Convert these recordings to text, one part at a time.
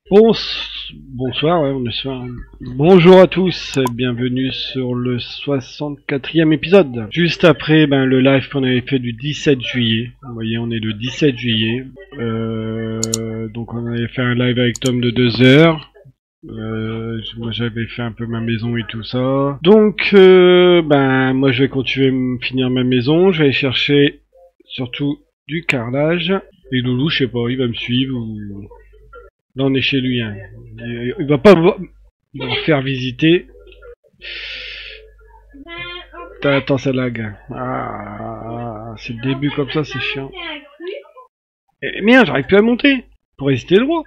Bonsoir, ouais, on est soir. Bonjour à tous, bienvenue sur le 64e épisode. Juste après le live qu'on avait fait du 17 juillet. Vous voyez, on est le 17 juillet. Donc on avait fait un live avec Tom de 2 heures. Moi j'avais fait un peu ma maison et tout ça. Donc moi je vais continuer à finir ma maison. Je vais aller chercher surtout du carrelage. Et Loulou, je sais pas, il va me suivre ou... Là on est chez lui, hein. Il va pas me faire visiter. Attends, ça lag. Ah, c'est le début comme ça, c'est chiant. Eh, merde, j'arrive plus à monter. Pour résister le droit.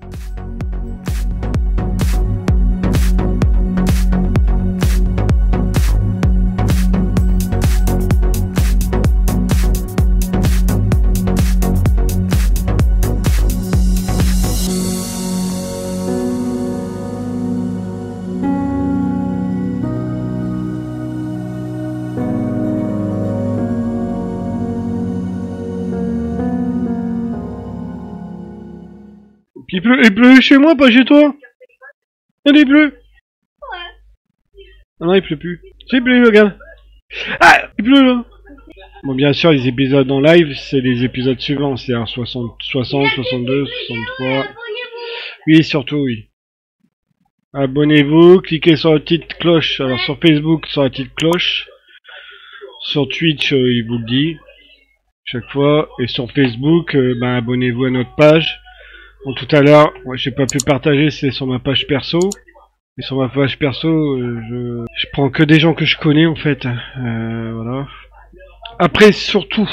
Il pleut chez moi, pas chez toi. Il pleut. Ah non, il pleut plus. C'est pleut, regarde. Ah, il pleut là. Bon, bien sûr, les épisodes en live, c'est les épisodes suivants, c'est-à-dire 60, 62, 63. Oui, surtout, oui. Abonnez-vous, cliquez sur la petite cloche. Alors, sur Facebook, sur la petite cloche. Sur Twitch, il vous le dit. Chaque fois. Et sur Facebook, abonnez-vous à notre page. Bon, tout à l'heure, j'ai pas pu partager, c'est sur ma page perso. Et sur ma page perso, je prends que des gens que je connais en fait. Voilà. Après, surtout.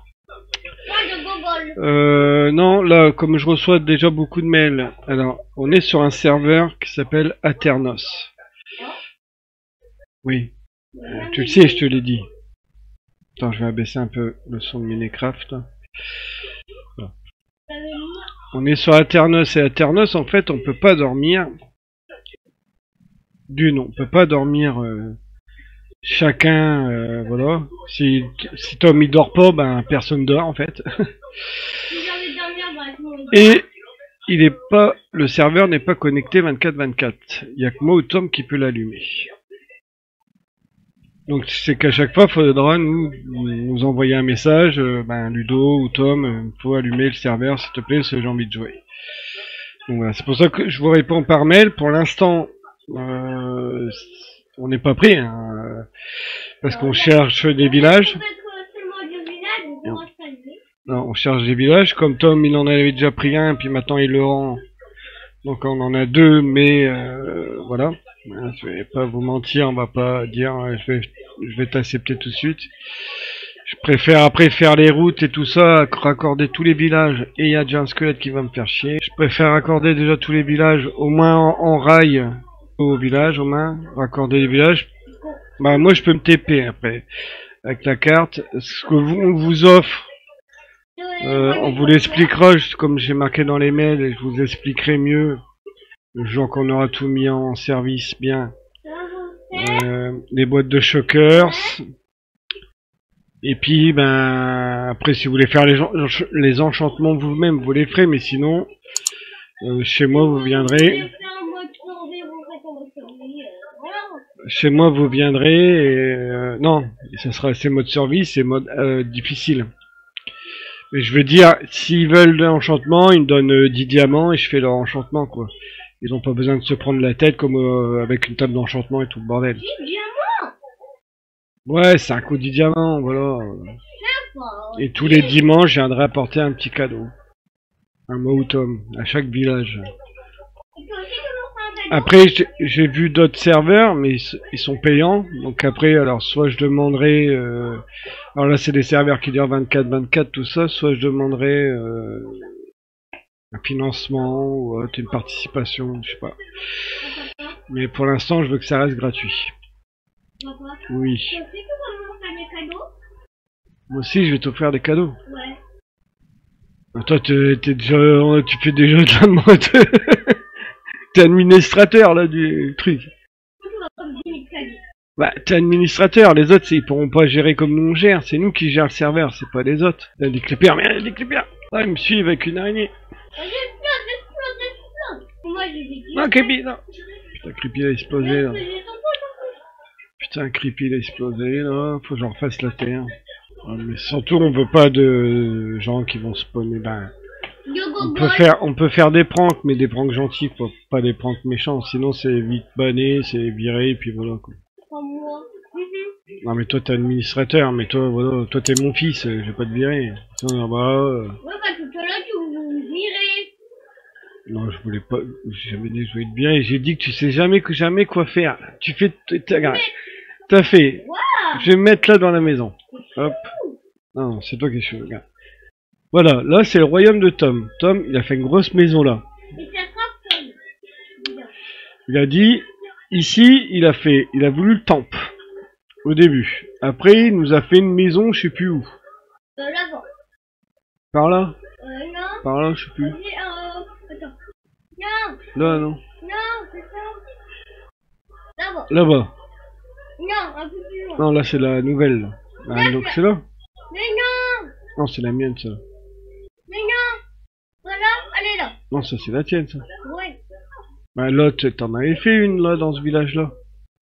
Non, là, comme je reçois déjà beaucoup de mails, alors, on est sur un serveur qui s'appelle Aternos. Oui. Tu le sais, je te l'ai dit. Attends, je vais abaisser un peu le son de Minecraft. Voilà. On est sur Aternos et Aternos, en fait, on peut pas dormir. On peut pas dormir chacun, voilà. Si Tom il dort pas, personne dort en fait. Et le serveur n'est pas connecté 24/24. Il y a que moi ou Tom qui peut l'allumer. Donc c'est qu'à chaque fois, il faudra nous envoyer un message, Ludo ou Tom, faut allumer le serveur s'il te plaît, si j'ai envie de jouer. Donc voilà, c'est pour ça que je vous réponds par mail. Pour l'instant, on n'est pas prêt, hein, parce qu'on cherche des villages. Non, on cherche des villages. Comme Tom, il en avait déjà pris un, puis maintenant il le rend. Donc on en a deux, mais voilà. Je vais pas vous mentir, on va pas dire je vais t'accepter tout de suite. Je préfère après faire les routes et tout ça, raccorder tous les villages, et il y a déjà un squelette qui va me faire chier. Je préfère raccorder déjà tous les villages, au moins en rail au village, au moins, raccorder les villages. Moi je peux me TP après, avec la carte. Ce que on vous offre, on vous l'expliquera, comme j'ai marqué dans les mails, et je vous expliquerai mieux. Genre qu'on aura tout mis en service bien. Les boîtes de shockers. Et puis, après, si vous voulez faire les enchantements vous-même, vous les ferez, mais sinon, chez moi, vous viendrez. Chez moi, vous viendrez, et, non, ça sera ces modes service et mode difficile. Mais je veux dire, s'ils veulent de l'enchantement, ils me donnent 10 diamants et je fais leur enchantement, quoi. Ils ont pas besoin de se prendre la tête comme avec une table d'enchantement et tout le bordel. 10 diamants. Ouais, c'est un coup de 10 diamants, voilà. Et tous les dimanches, je viendrai apporter un petit cadeau. Un Moutom, à chaque village. Après, j'ai vu d'autres serveurs, mais ils sont payants. Donc après, alors soit je demanderai... alors là, c'est des serveurs qui durent 24/24, tout ça. Soit je demanderai... un financement ou une participation, je sais pas. Mais pour l'instant, je veux que ça reste gratuit. Oui. Moi aussi, je vais t'offrir des cadeaux. Ouais. Toi, tu fais déjà de la mode. T'es administrateur là du truc. T'es administrateur. Les autres, ils pourront pas gérer comme nous on gère. C'est nous qui gère le serveur, c'est pas les autres. Il y a des clippers, mais il y a des clippers. Ah, ils me suivent avec une araignée. Moi, j'ai dit. Non, Creepy, non. Putain, Creepy il a explosé là. Putain, Creepy il a explosé là. Faut que j'en refasse la terre. Mais surtout, on veut pas de gens qui vont spawner. Ben, on peut faire des pranks, mais des pranks gentils, quoi. Pas des pranks méchants. Sinon, c'est vite banné, c'est viré, et puis voilà, quoi. Non, mais toi, t'es administrateur, mais toi, voilà, toi, t'es mon fils, je vais pas te virer. Non, Ouais, bah, tout à l'heure, tu vous virez. non, je voulais pas, j'ai jamais dit que je voulais te virer. J'ai dit que tu sais jamais quoi faire. Tu fais, t'as fait. Wow. Je vais me mettre là dans la maison. Hop. Non, c'est toi qui es chaud, regarde. Voilà, là c'est le royaume de Tom. Tom, il a fait une grosse maison là. Il a dit, ici, il a voulu le temple. Au début. Après, il nous a fait une maison, je sais plus où. Là-bas. Par là? Non. Par là, je sais plus. Attends. Non. Là, non. Non, c'est ça. Là-bas. Là-bas. Non, un peu plus loin. Non, là c'est la nouvelle. Là. Ah, donc c'est là? Mais non. Non, c'est la mienne ça. Mais non. Voilà, elle est là. Non, ça c'est la tienne ça. Oui. Bah l'autre, t'en avais fait une là dans ce village là.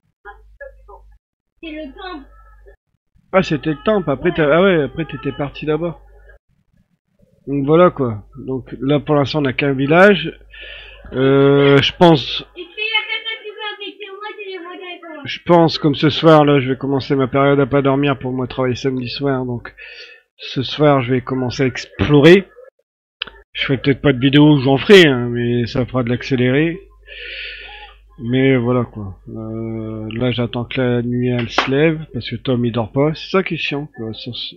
C'est le temple. Ah, c'était le temple. Après, ah ouais, après t'étais parti là-bas. Donc voilà quoi. Donc là pour l'instant on n'a qu'un village. Je pense. Je pense comme ce soir là, je vais commencer ma période à pas dormir pour moi travailler samedi soir. Donc ce soir je vais commencer à explorer. Je ferai peut-être pas de vidéo où j'en ferai, hein, mais ça fera de l'accéléré. Mais voilà quoi. Là j'attends que la nuit elle se lève parce que Tom il dort pas. C'est ça qui est chiant quoi.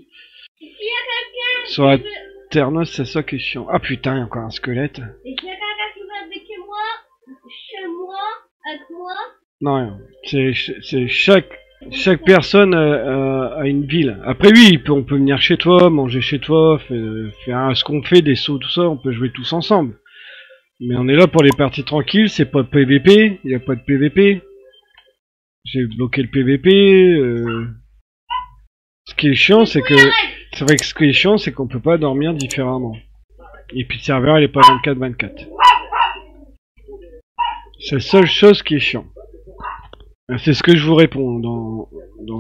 Sur la Ternos, c'est ça qui est chiant. Ah putain, il y a encore un squelette. Et s'il y a quelqu'un qui veut avec moi, chez moi, avec moi. Non, rien. C'est chaque personne a une ville. Après oui, on peut venir chez toi, manger chez toi, faire ce qu'on fait, des sauts, tout ça, on peut jouer tous ensemble. Mais on est là pour les parties tranquilles, c'est pas PVP, il n'y a pas de PVP. J'ai bloqué le PVP. Ce qui est chiant, c'est que... C'est vrai que ce qui est chiant, c'est qu'on peut pas dormir différemment. Et puis le serveur, il est pas 24/24. C'est la seule chose qui est chiant. C'est ce que je vous réponds dans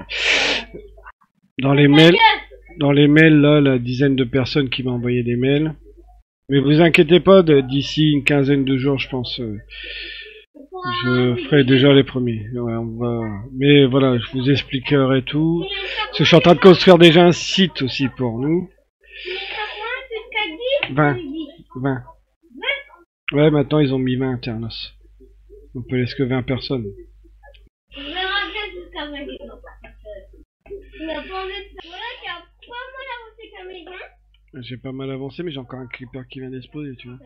les mails. Dans les mails, là, la dizaine de personnes qui m'ont envoyé des mails. Mais vous inquiétez pas, d'ici une quinzaine de jours, je pense, je ferai déjà les premiers. Ouais, mais voilà, je vous expliquerai tout. Parce que je suis en train de construire déjà un site aussi pour nous. 20. Ouais, maintenant ils ont mis 20 Ternos. On peut laisser que 20 personnes. J'ai pas mal avancé, mais j'ai encore un creeper qui vient d'exploser, tu vois.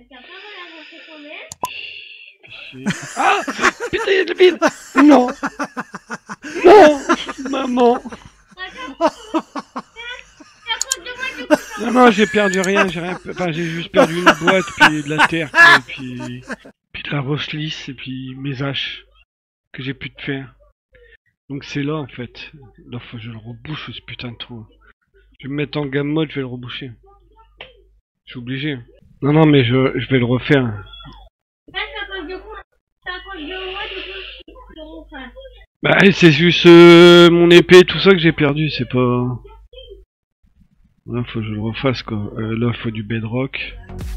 Ah, putain, il y a de vide. Non. Non, maman. Non, j'ai perdu rien, enfin, j'ai juste perdu une boîte, puis de la terre, et puis de la roche lisse, et puis mes haches, que j'ai pu te faire. Donc c'est là, en fait. Là, faut que je le rebouche, ce putain de trou. Je vais me mettre en game mode, je vais le reboucher. Je suis obligé. Non, mais je vais le refaire. Bah, c'est juste mon épée, tout ça que j'ai perdu, c'est pas... Là, faut que je le refasse, quoi. Là, faut du bedrock.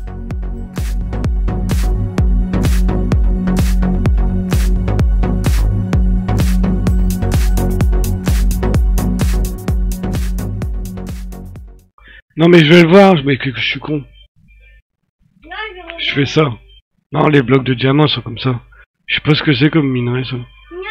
Non, mais je vais le voir, mais que je suis con. Je fais ça. Non, les blocs de diamants sont comme ça. Je sais pas ce que c'est comme minerai, ça.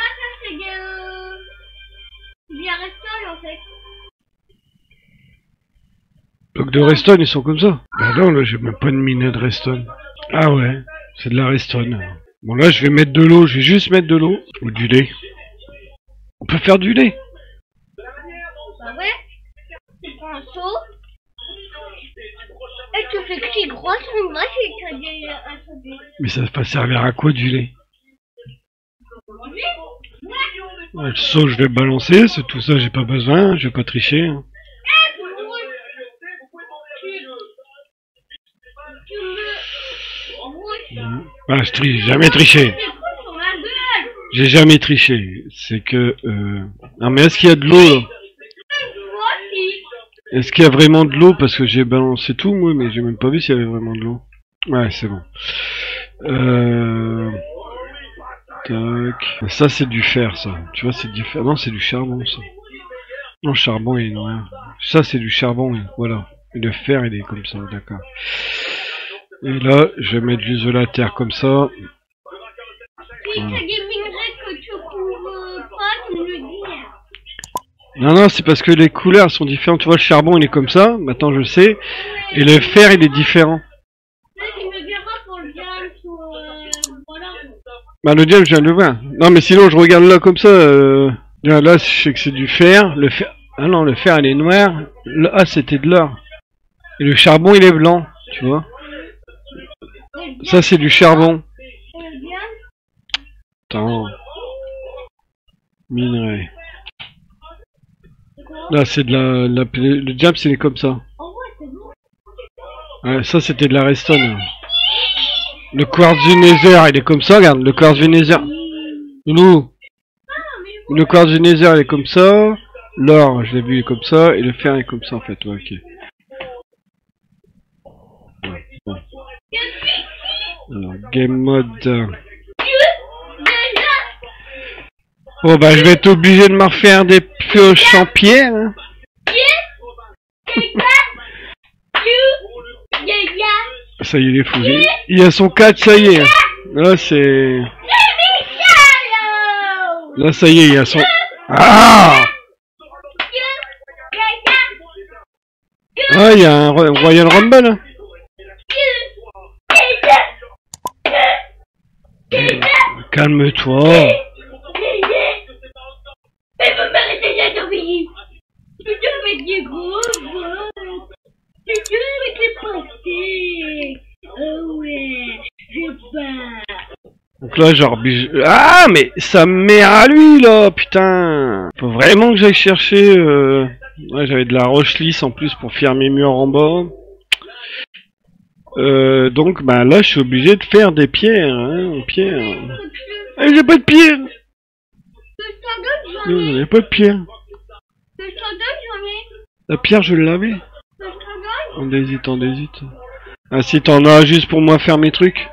Blocs de redstone, ils sont comme ça. Bah non, là, j'ai même pas de minerai de redstone. Ah ouais, c'est de la redstone. Bon, là, je vais mettre de l'eau. Je vais juste mettre de l'eau. Ou du lait. On peut faire du lait. Bah ouais. Tu prends un seau. Et tu fais que c'est gros, moi, j'ai dit un seau. Mais ça va servir à quoi du lait? Ouais, le seau, je vais balancer. C'est tout ça, j'ai pas besoin. Je vais pas tricher. Bah, je triche, jamais triché. Des coups sur ma gueule. J'ai jamais triché. C'est que... Non mais est-ce qu'il y a de l'eau là? Moi aussi. Est-ce qu'il y a vraiment de l'eau? Parce que j'ai balancé tout moi, mais j'ai même pas vu s'il y avait vraiment de l'eau. Ouais, c'est bon. Tac. Ça c'est du fer ça. Tu vois, c'est du fer. Non, c'est du charbon ça. Non, charbon il est noir. Ça c'est du charbon, voilà. Et le fer il est comme ça, d'accord. Et là, je vais mettre juste de la terre comme ça. Si t'as des minerais que tu trouves pas, tu me le dis. Non, non, c'est parce que les couleurs sont différentes. Tu vois, le charbon il est comme ça, maintenant je sais. Et le fer il est différent. Là, tu me diras pour le diamant ou voilà. Bah le diable, je viens de le voir. Non, mais sinon, je regarde là comme ça. Là, je sais que c'est du fer. Le fer... Ah non, le fer, il est noir. Ah, c'était de l'or. Et le charbon, il est blanc, tu vois. Ça, c'est du charbon. Et le diamant, Attends. Minerai. c'est quoi? Là, c'est de le diable, c'est comme ça. En vrai, c'est bon. Ouais, ça, c'était de la redstone. Le quartz du nether, il est comme ça, regarde. Le quartz du nether. Loulou. Le quartz du nether, il est comme ça. L'or, je l'ai vu, il est comme ça. Et le fer, il est comme ça, en fait. Ouais, ok. Ouais, bon. Alors, game mode. Bon, bah, je vais être obligé de me refaire des pioches en pierre. Hein. Ça y est, il est fou. Il a son 4, ça y est. Là, c'est... Là, ça y est, il a son... Ah! Ah, il y a un Royal Rumble. Hein. Calme-toi. Mais vous m'arrêtez de dormir. Tu te fais des gros vols. Tu te fais des pensées. Oh ouais, je pars. Donc là, genre... Ah, mais ça me met à lui, là, putain. Faut vraiment que j'aille chercher... Ouais, j'avais de la roche lisse en plus pour faire mes murs en bas. Donc, bah là, je suis obligé de faire des pierres, hein, en pierre. Eh, j'ai pas de pierre. Non, j'ai pas de pierre. La pierre, je l'avais. On hésite. Ah, si t'en as juste pour moi faire mes trucs.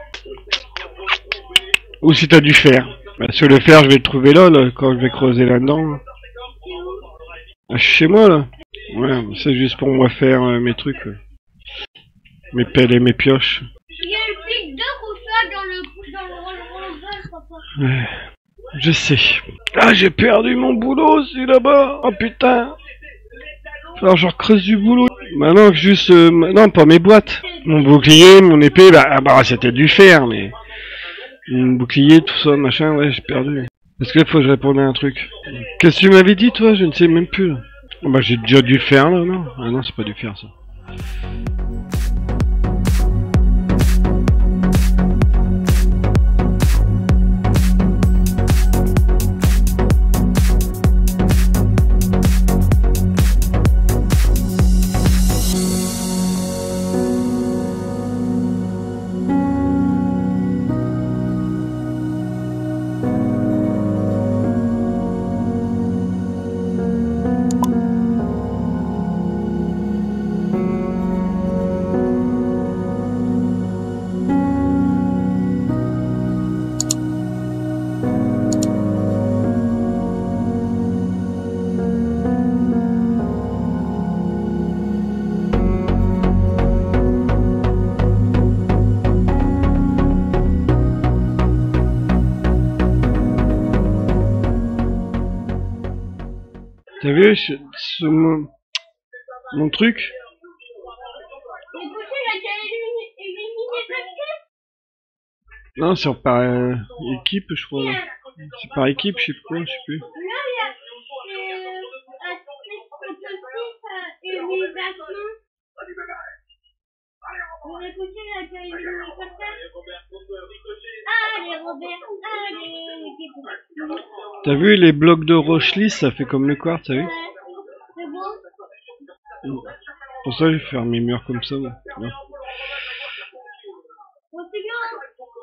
Ou si t'as du fer. Parce que le fer, je vais le trouver là, quand je vais creuser là-dedans. Ah, chez moi, là. Ouais, c'est juste pour moi faire mes trucs. Mes pelles et mes pioches. Il y a le pic d'or ou ça dans le papa. Ouais, je sais. Ah, j'ai perdu mon boulot, c'est là-bas. Oh putain. Alors, je recreuse du boulot. Maintenant, juste... non, pas mes boîtes. Mon bouclier, mon épée, bah c'était du fer, mais... Mon bouclier, tout ça, machin, ouais, j'ai perdu. Parce que là, faut que je réponde à un truc. Qu'est-ce que tu m'avais dit, toi? Je ne sais même plus. Oh, bah, j'ai déjà du fer, là, non? Ah non, c'est pas du fer, ça. T'as vu mon truc? Non, c'est par équipe, je crois. C'est par équipe, je sais pas, je sais plus. T'as vu les blocs de roche lisse, ça fait comme le quartz, t'as vu? Pour ça, je vais faire mes murs comme ça. Ouais.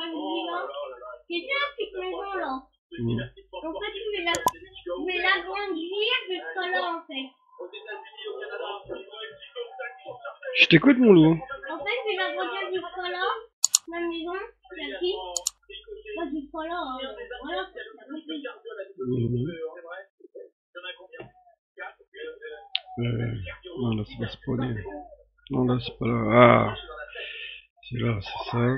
je dis là, c'est ça la petite maison là. Mm. En fait, je vais l'agrandir jusqu'à là en fait. Je t'écoute, mon loup. En fait, je vais l'agrandir jusqu'à là, la maison, la petite. Pas jusqu'à là, voilà. Mhm. Non, là, c'est pas spawné. Non, là, c'est pas là. Ah, c'est là, c'est ça.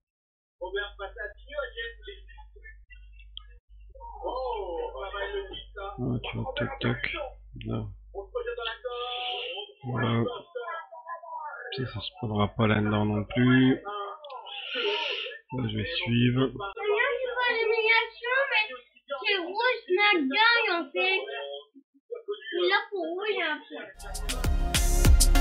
Ah, tu vois, tac, tac. Là. Voilà. Ça spawnera pas là-dedans non plus. Là, je vais suivre. D'ailleurs, c'est pas l'élimination, mais c'est rouge, snack gang en fait. Et là, pour rouge, j'ai un point.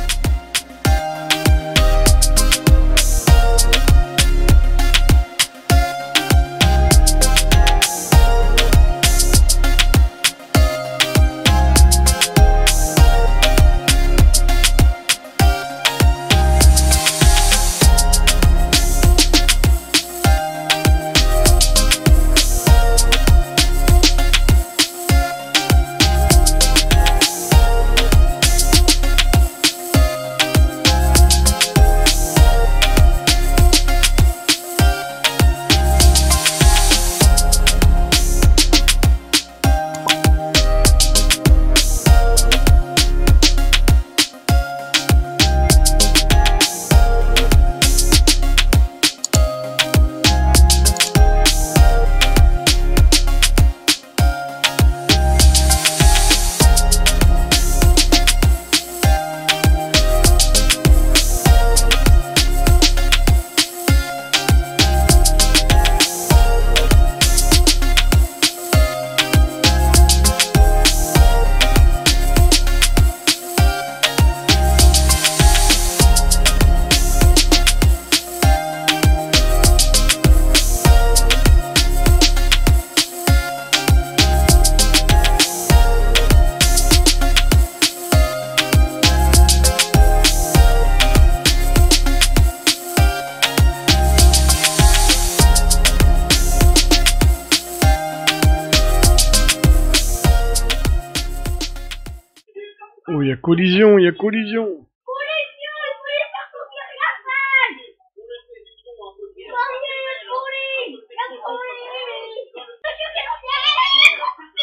Oh, il y a collision, il y a collision. Collision, il faut les faire sortir la face. Sortez la police, la police. Monsieur Cartier,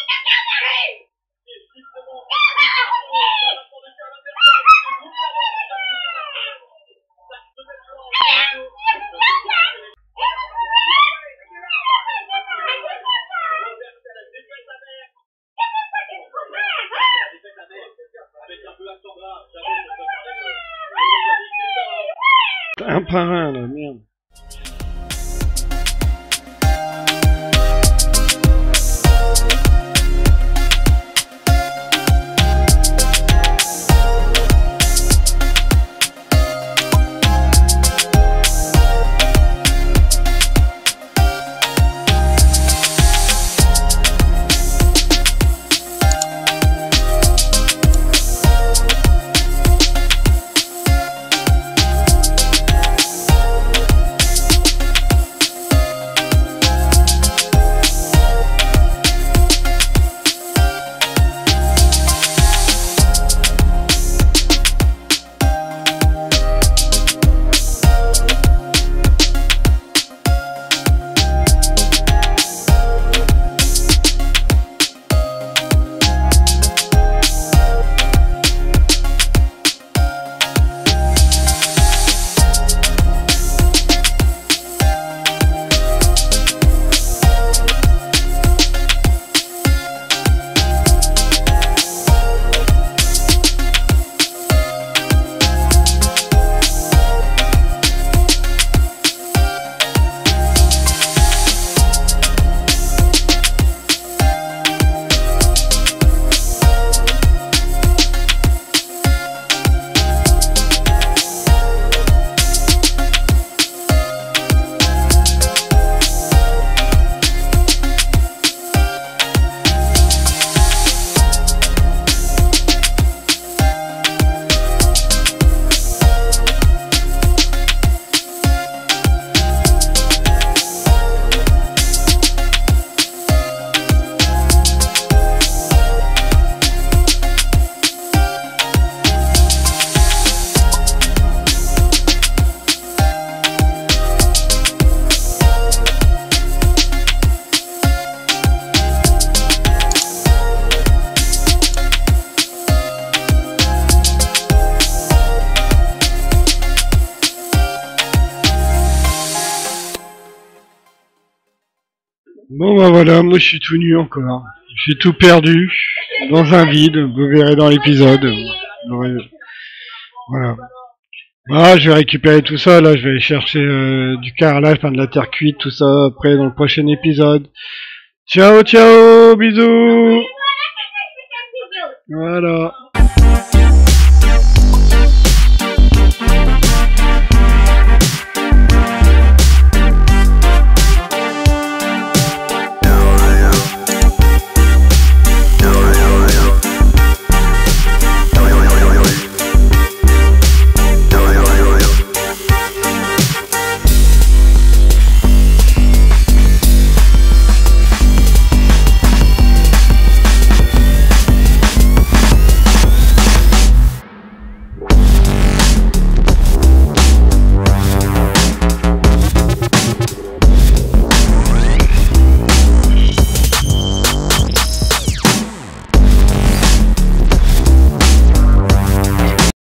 T'as un par un, là, merde. Bon bah voilà, moi je suis tout nu encore. Je suis tout perdu dans un vide, vous verrez dans l'épisode. Voilà. Ah, je vais récupérer tout ça, là je vais aller chercher du carrelage, enfin de la terre cuite, tout ça après dans le prochain épisode. Ciao ciao, bisous. Voilà.